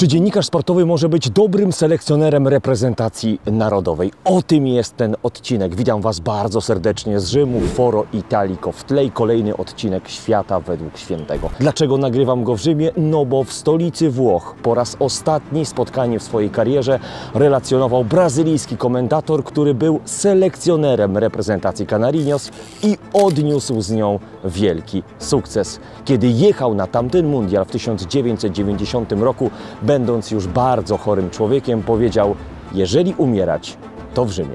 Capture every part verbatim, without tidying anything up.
Czy dziennikarz sportowy może być dobrym selekcjonerem reprezentacji narodowej? O tym jest ten odcinek. Witam Was bardzo serdecznie z Rzymu, Foro Italico. W tle kolejny odcinek Świata według Świętego. Dlaczego nagrywam go w Rzymie? No bo w stolicy Włoch po raz ostatni spotkanie w swojej karierze relacjonował brazylijski komentator, który był selekcjonerem reprezentacji Canarinhos i odniósł z nią wielki sukces. Kiedy jechał na tamten mundial w tysiąc dziewięćset dziewięćdziesiątym roku, będąc już bardzo chorym człowiekiem, powiedział: jeżeli umierać, to w Rzymie.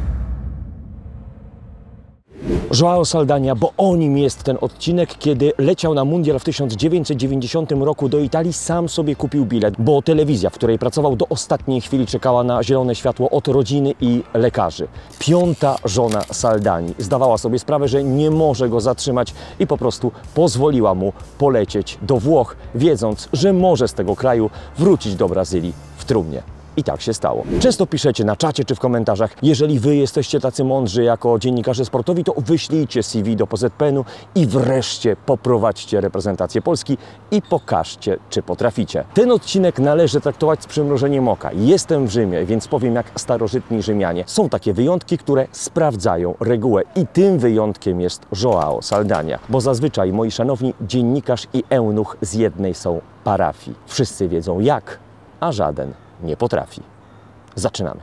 João Saldanha, bo o nim jest ten odcinek. Kiedy leciał na mundial w tysiąc dziewięćset dziewięćdziesiątym roku do Italii, sam sobie kupił bilet, bo telewizja, w której pracował, do ostatniej chwili czekała na zielone światło od rodziny i lekarzy. Piąta żona Saldani zdawała sobie sprawę, że nie może go zatrzymać i po prostu pozwoliła mu polecieć do Włoch, wiedząc, że może z tego kraju wrócić do Brazylii w trumnie. I tak się stało. Często piszecie na czacie czy w komentarzach: jeżeli Wy jesteście tacy mądrzy jako dziennikarze sportowi, to wyślijcie C V do P Z P N-u i wreszcie poprowadźcie reprezentację Polski i pokażcie, czy potraficie. Ten odcinek należy traktować z przymrużeniem oka. Jestem w Rzymie, więc powiem jak starożytni Rzymianie. Są takie wyjątki, które sprawdzają regułę i tym wyjątkiem jest João Saldanha, bo zazwyczaj, moi szanowni, dziennikarz i eunuch z jednej są parafii. Wszyscy wiedzą jak, a żaden nie potrafi. Zaczynamy.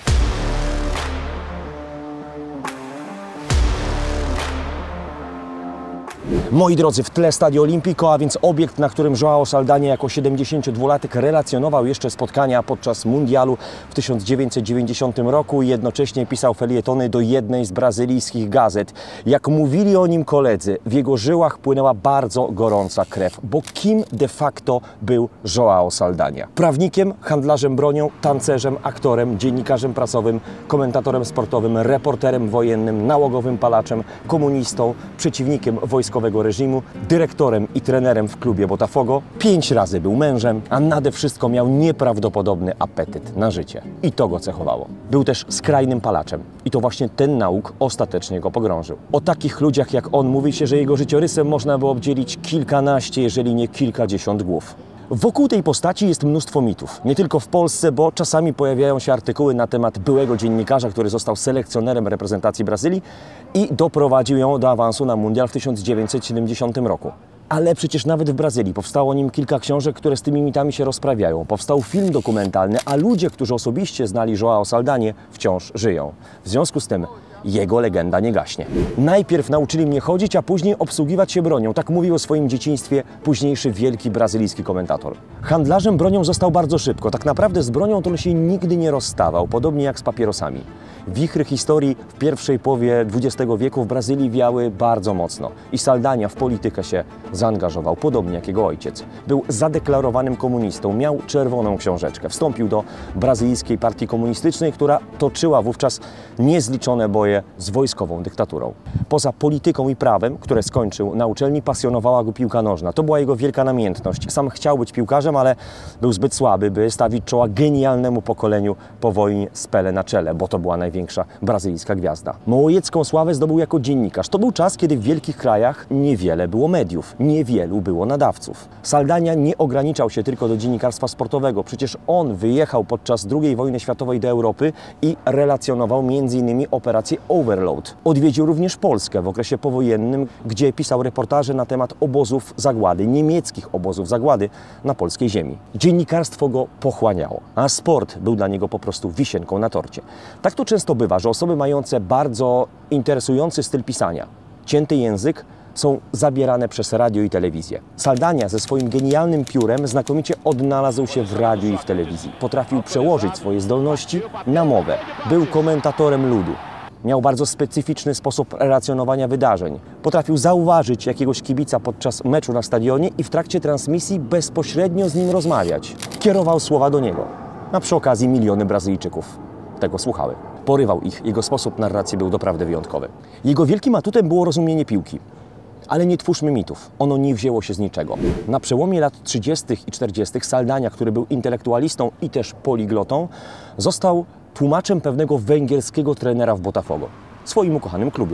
Moi drodzy, w tle Stadio Olimpico, a więc obiekt, na którym João Saldanha jako siedemdziesięciodwulatek relacjonował jeszcze spotkania podczas mundialu w tysiąc dziewięćset dziewięćdziesiątym roku i jednocześnie pisał felietony do jednej z brazylijskich gazet. Jak mówili o nim koledzy, w jego żyłach płynęła bardzo gorąca krew, bo kim de facto był João Saldanha? Prawnikiem, handlarzem bronią, tancerzem, aktorem, dziennikarzem prasowym, komentatorem sportowym, reporterem wojennym, nałogowym palaczem, komunistą, przeciwnikiem wojskowego reżimu, dyrektorem i trenerem w klubie Botafogo, pięć razy był mężem, a nade wszystko miał nieprawdopodobny apetyt na życie. I to go cechowało. Był też skrajnym palaczem. I to właśnie ten nauk ostatecznie go pogrążył. O takich ludziach jak on mówi się, że jego życiorysem można by obdzielić kilkanaście, jeżeli nie kilkadziesiąt głów. Wokół tej postaci jest mnóstwo mitów. Nie tylko w Polsce, bo czasami pojawiają się artykuły na temat byłego dziennikarza, który został selekcjonerem reprezentacji Brazylii i doprowadził ją do awansu na mundial w tysiąc dziewięćset siedemdziesiątym roku. Ale przecież nawet w Brazylii powstało o nim kilka książek, które z tymi mitami się rozprawiają. Powstał film dokumentalny, a ludzie, którzy osobiście znali João Saldanhę, wciąż żyją. W związku z tym jego legenda nie gaśnie. Najpierw nauczyli mnie chodzić, a później obsługiwać się bronią. Tak mówił o swoim dzieciństwie późniejszy wielki brazylijski komentator. Handlarzem bronią został bardzo szybko. Tak naprawdę z bronią to on się nigdy nie rozstawał, podobnie jak z papierosami. Wichry historii w pierwszej połowie dwudziestego wieku w Brazylii wiały bardzo mocno i Saldanha w politykę się zaangażował, podobnie jak jego ojciec. Był zadeklarowanym komunistą, miał czerwoną książeczkę. Wstąpił do brazylijskiej partii komunistycznej, która toczyła wówczas niezliczone boje z wojskową dyktaturą. Poza polityką i prawem, które skończył na uczelni, pasjonowała go piłka nożna. To była jego wielka namiętność. Sam chciał być piłkarzem, ale był zbyt słaby, by stawić czoła genialnemu pokoleniu po wojnie z Pelé na czele, bo to była największa brazylijska gwiazda. Małojecką sławę zdobył jako dziennikarz. To był czas, kiedy w wielkich krajach niewiele było mediów, niewielu było nadawców. Saldanha nie ograniczał się tylko do dziennikarstwa sportowego. Przecież on wyjechał podczas drugiej wojny światowej do Europy i relacjonował między innymi operację Overlord. Odwiedził również Polskę w okresie powojennym, gdzie pisał reportaże na temat obozów zagłady, niemieckich obozów zagłady na polskiej ziemi. Dziennikarstwo go pochłaniało, a sport był dla niego po prostu wisienką na torcie. Tak to często bywa, że osoby mające bardzo interesujący styl pisania, cięty język, są zabierane przez radio i telewizję. Saldanha ze swoim genialnym piórem znakomicie odnalazł się w radiu i w telewizji. Potrafił przełożyć swoje zdolności na mowę. Był komentatorem ludu. Miał bardzo specyficzny sposób relacjonowania wydarzeń. Potrafił zauważyć jakiegoś kibica podczas meczu na stadionie i w trakcie transmisji bezpośrednio z nim rozmawiać. Kierował słowa do niego. A przy okazji miliony Brazylijczyków tego słuchały. Porywał ich. Jego sposób narracji był doprawdy wyjątkowy. Jego wielkim atutem było rozumienie piłki. Ale nie twórzmy mitów. Ono nie wzięło się z niczego. Na przełomie lat trzydziestych i czterdziestych Saldanha, który był intelektualistą i też poliglotą, został tłumaczem pewnego węgierskiego trenera w Botafogo, swoim ukochanym klubie.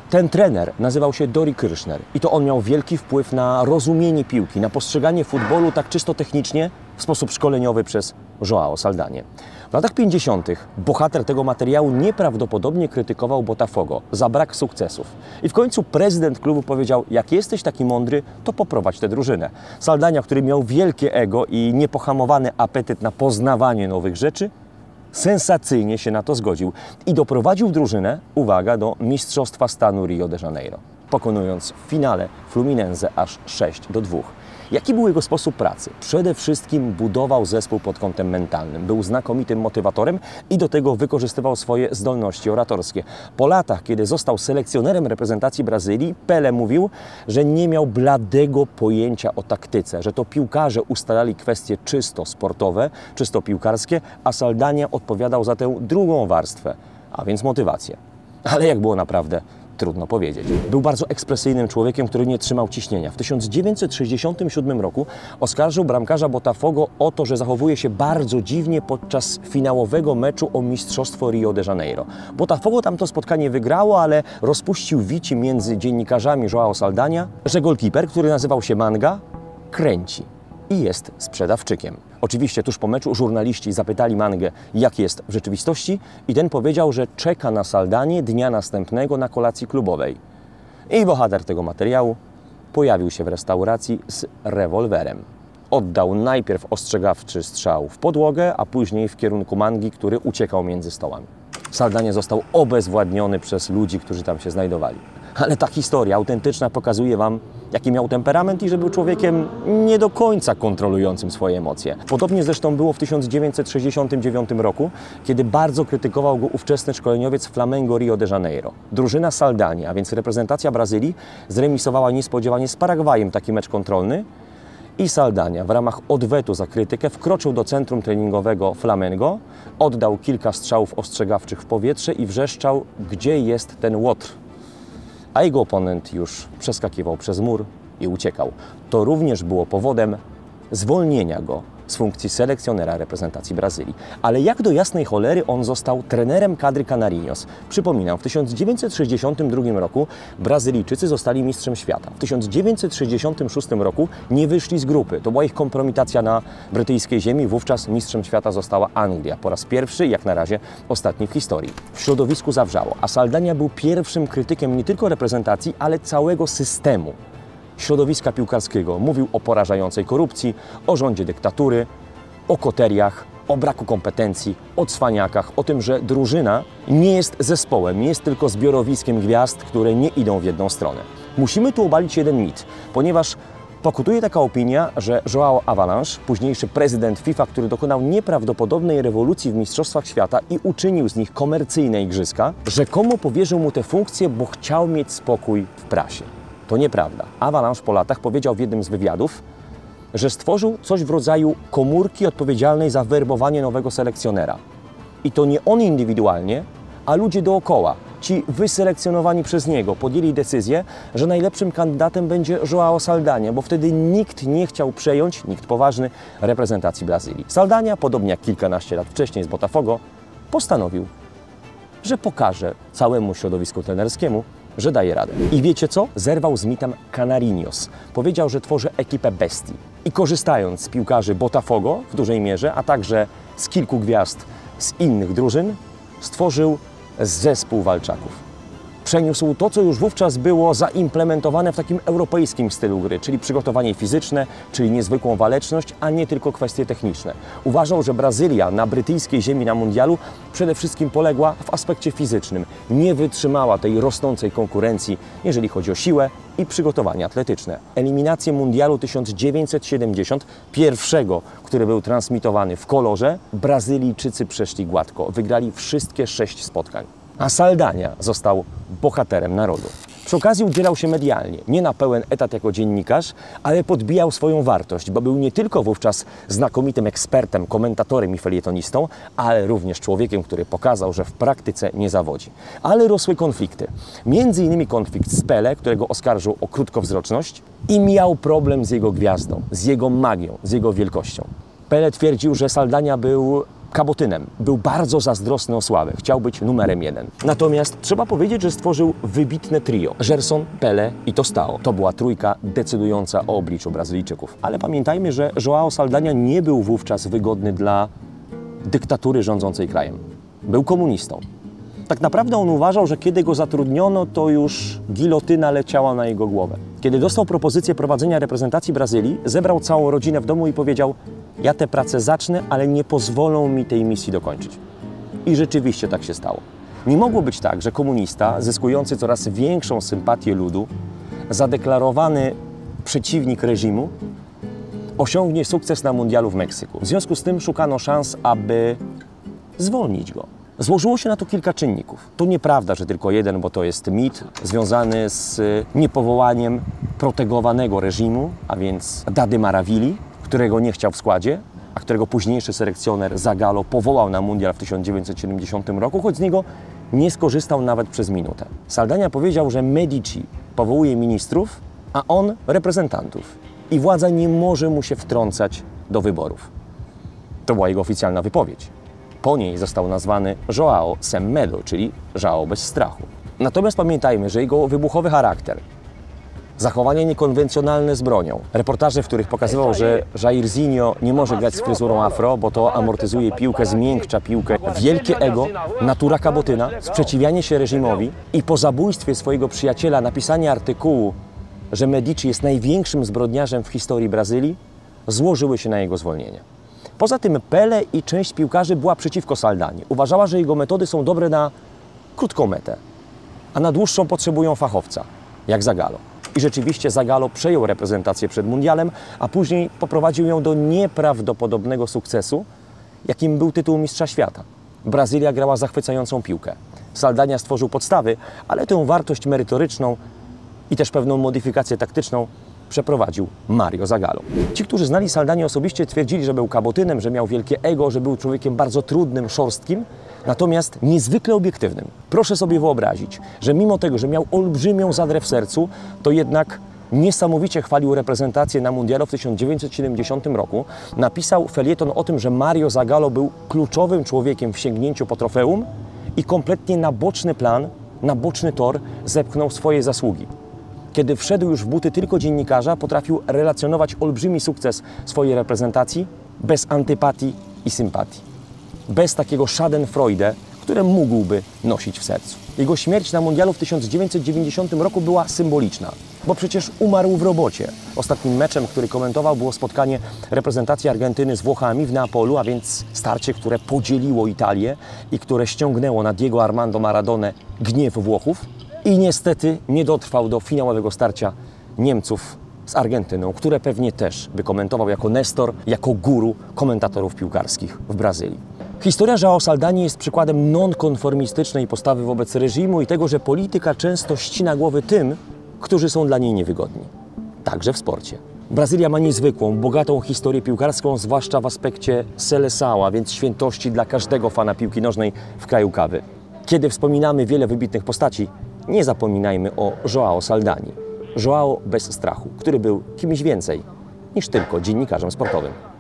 Ten trener nazywał się Dori Kirchner i to on miał wielki wpływ na rozumienie piłki, na postrzeganie futbolu tak czysto technicznie w sposób szkoleniowy przez João Saldanie. W latach pięćdziesiątych bohater tego materiału nieprawdopodobnie krytykował Botafogo za brak sukcesów. I w końcu prezydent klubu powiedział: jak jesteś taki mądry, to poprowadź tę drużynę. Saldania, który miał wielkie ego i niepohamowany apetyt na poznawanie nowych rzeczy, sensacyjnie się na to zgodził i doprowadził drużynę, uwaga, do Mistrzostwa Stanu Rio de Janeiro, pokonując w finale Fluminense aż sześć do dwóch. Jaki był jego sposób pracy? Przede wszystkim budował zespół pod kątem mentalnym. Był znakomitym motywatorem i do tego wykorzystywał swoje zdolności oratorskie. Po latach, kiedy został selekcjonerem reprezentacji Brazylii, Pelé mówił, że nie miał bladego pojęcia o taktyce, że to piłkarze ustalali kwestie czysto sportowe, czysto piłkarskie, a Saldania odpowiadał za tę drugą warstwę, a więc motywację. Ale jak było naprawdę? Trudno powiedzieć. Był bardzo ekspresyjnym człowiekiem, który nie trzymał ciśnienia. W tysiąc dziewięćset sześćdziesiątym siódmym roku oskarżył bramkarza Botafogo o to, że zachowuje się bardzo dziwnie podczas finałowego meczu o Mistrzostwo Rio de Janeiro. Botafogo tamto spotkanie wygrało, ale rozpuścił wici między dziennikarzami João Saldania, że golkiper, który nazywał się Manga, kręci i jest sprzedawczykiem. Oczywiście tuż po meczu żurnaliści zapytali Mangę, jak jest w rzeczywistości, i ten powiedział, że czeka na Saldanie dnia następnego na kolacji klubowej. I bohater tego materiału pojawił się w restauracji z rewolwerem. Oddał najpierw ostrzegawczy strzał w podłogę, a później w kierunku Mangi, który uciekał między stołami. Saldanie został obezwładniony przez ludzi, którzy tam się znajdowali. Ale ta historia autentyczna pokazuje Wam, jaki miał temperament i że był człowiekiem nie do końca kontrolującym swoje emocje. Podobnie zresztą było w tysiąc dziewięćset sześćdziesiątym dziewiątym roku, kiedy bardzo krytykował go ówczesny szkoleniowiec Flamengo Rio de Janeiro. Drużyna Saldania, a więc reprezentacja Brazylii, zremisowała niespodziewanie z Paragwajem taki mecz kontrolny i Saldania w ramach odwetu za krytykę wkroczył do centrum treningowego Flamengo, oddał kilka strzałów ostrzegawczych w powietrze i wrzeszczał, gdzie jest ten łotr. A jego oponent już przeskakiwał przez mur i uciekał. To również było powodem zwolnienia go z funkcji selekcjonera reprezentacji Brazylii. Ale jak do jasnej cholery on został trenerem kadry Canarinhos? Przypominam, w tysiąc dziewięćset sześćdziesiątym drugim roku Brazylijczycy zostali mistrzem świata. W tysiąc dziewięćset sześćdziesiątym szóstym roku nie wyszli z grupy. To była ich kompromitacja na brytyjskiej ziemi. Wówczas mistrzem świata została Anglia. Po raz pierwszy, jak na razie, ostatni w historii. W środowisku zawrzało, a Saldania był pierwszym krytykiem nie tylko reprezentacji, ale całego systemu środowiska piłkarskiego. Mówił o porażającej korupcji, o rządzie dyktatury, o koteriach, o braku kompetencji, o cwaniakach, o tym, że drużyna nie jest zespołem, nie jest tylko zbiorowiskiem gwiazd, które nie idą w jedną stronę. Musimy tu obalić jeden mit, ponieważ pokutuje taka opinia, że João Havelange, późniejszy prezydent FIFA, który dokonał nieprawdopodobnej rewolucji w Mistrzostwach Świata i uczynił z nich komercyjne igrzyska, rzekomo powierzył mu tę funkcję, bo chciał mieć spokój w prasie. To nieprawda. Havelange po latach powiedział w jednym z wywiadów, że stworzył coś w rodzaju komórki odpowiedzialnej za werbowanie nowego selekcjonera. I to nie on indywidualnie, a ludzie dookoła, ci wyselekcjonowani przez niego, podjęli decyzję, że najlepszym kandydatem będzie João Saldania, bo wtedy nikt nie chciał przejąć, nikt poważny, reprezentacji Brazylii. Saldania, podobnie jak kilkanaście lat wcześniej z Botafogo, postanowił, że pokaże całemu środowisku trenerskiemu, że daje radę. I wiecie co? Zerwał z mitem Canarinhos. Powiedział, że tworzy ekipę bestii. I korzystając z piłkarzy Botafogo w dużej mierze, a także z kilku gwiazd z innych drużyn, stworzył zespół walczaków. Przeniósł to, co już wówczas było zaimplementowane w takim europejskim stylu gry, czyli przygotowanie fizyczne, czyli niezwykłą waleczność, a nie tylko kwestie techniczne. Uważał, że Brazylia na brytyjskiej ziemi na mundialu przede wszystkim poległa w aspekcie fizycznym. Nie wytrzymała tej rosnącej konkurencji, jeżeli chodzi o siłę i przygotowanie atletyczne. Eliminację mundialu tysiąc dziewięćset siedemdziesiąt, pierwszego, który był transmitowany w kolorze, Brazylijczycy przeszli gładko. Wygrali wszystkie sześć spotkań. A Saldania został bohaterem narodu. Przy okazji udzielał się medialnie, nie na pełen etat jako dziennikarz, ale podbijał swoją wartość, bo był nie tylko wówczas znakomitym ekspertem, komentatorem i felietonistą, ale również człowiekiem, który pokazał, że w praktyce nie zawodzi. Ale rosły konflikty. Między innymi konflikt z Pelé, którego oskarżył o krótkowzroczność i miał problem z jego gwiazdą, z jego magią, z jego wielkością. Pelé twierdził, że Saldania był kabotynem. Był bardzo zazdrosny o sławę, chciał być numerem jeden. Natomiast trzeba powiedzieć, że stworzył wybitne trio. Gerson, Pelé i Tostão. To była trójka decydująca o obliczu Brazylijczyków. Ale pamiętajmy, że João Saldanha nie był wówczas wygodny dla dyktatury rządzącej krajem. Był komunistą. Tak naprawdę on uważał, że kiedy go zatrudniono, to już gilotyna leciała na jego głowę. Kiedy dostał propozycję prowadzenia reprezentacji Brazylii, zebrał całą rodzinę w domu i powiedział: ja tę pracę zacznę, ale nie pozwolą mi tej misji dokończyć. I rzeczywiście tak się stało. Nie mogło być tak, że komunista, zyskujący coraz większą sympatię ludu, zadeklarowany przeciwnik reżimu, osiągnie sukces na mundialu w Meksyku. W związku z tym szukano szans, aby zwolnić go. Złożyło się na to kilka czynników. To nieprawda, że tylko jeden, bo to jest mit związany z niepowołaniem protegowanego reżimu, a więc Dady Maravilli, którego nie chciał w składzie, a którego późniejszy selekcjoner Zagallo powołał na mundial w tysiąc dziewięćset siedemdziesiątym roku, choć z niego nie skorzystał nawet przez minutę. Saldanha powiedział, że Medici powołuje ministrów, a on reprezentantów. I władza nie może mu się wtrącać do wyborów. To była jego oficjalna wypowiedź. Po niej został nazwany João Sem Medo, czyli João bez strachu. Natomiast pamiętajmy, że jego wybuchowy charakter, zachowanie niekonwencjonalne z bronią, reportaże, w których pokazywał, że Jairzinho nie może grać z fryzurą afro, bo to amortyzuje piłkę, zmiękcza piłkę, wielkie ego, natura kabotyna, sprzeciwianie się reżimowi i po zabójstwie swojego przyjaciela napisanie artykułu, że Medici jest największym zbrodniarzem w historii Brazylii, złożyły się na jego zwolnienie. Poza tym Pelé i część piłkarzy była przeciwko Saldanie. Uważała, że jego metody są dobre na krótką metę, a na dłuższą potrzebują fachowca, jak Zagallo. I rzeczywiście Zagallo przejął reprezentację przed mundialem, a później poprowadził ją do nieprawdopodobnego sukcesu, jakim był tytuł mistrza świata. Brazylia grała zachwycającą piłkę. Saldanha stworzył podstawy, ale tę wartość merytoryczną i też pewną modyfikację taktyczną przeprowadził Mario Zagallo. Ci, którzy znali Saldanhę osobiście, twierdzili, że był kabotynem, że miał wielkie ego, że był człowiekiem bardzo trudnym, szorstkim, natomiast niezwykle obiektywnym. Proszę sobie wyobrazić, że mimo tego, że miał olbrzymią zadrę w sercu, to jednak niesamowicie chwalił reprezentację na mundialu w tysiąc dziewięćset siedemdziesiątym roku. Napisał felieton o tym, że Mario Zagallo był kluczowym człowiekiem w sięgnięciu po trofeum i kompletnie na boczny plan, na boczny tor zepchnął swoje zasługi. Kiedy wszedł już w buty tylko dziennikarza, potrafił relacjonować olbrzymi sukces swojej reprezentacji bez antypatii i sympatii. Bez takiego schadenfreude, które mógłby nosić w sercu. Jego śmierć na mundialu w tysiąc dziewięćset dziewięćdziesiątym roku była symboliczna, bo przecież umarł w robocie. Ostatnim meczem, który komentował, było spotkanie reprezentacji Argentyny z Włochami w Neapolu, a więc starcie, które podzieliło Italię i które ściągnęło na Diego Armando Maradonę gniew Włochów. I niestety nie dotrwał do finałowego starcia Niemców z Argentyną, które pewnie też by komentował jako nestor, jako guru komentatorów piłkarskich w Brazylii. Historia João Saldanhy jest przykładem nonkonformistycznej postawy wobec reżimu i tego, że polityka często ścina głowy tym, którzy są dla niej niewygodni. Także w sporcie. Brazylia ma niezwykłą, bogatą historię piłkarską, zwłaszcza w aspekcie Seleção, a więc świętości dla każdego fana piłki nożnej w kraju kawy. Kiedy wspominamy wiele wybitnych postaci, nie zapominajmy o João Saldanhy. João bez strachu, który był kimś więcej niż tylko dziennikarzem sportowym.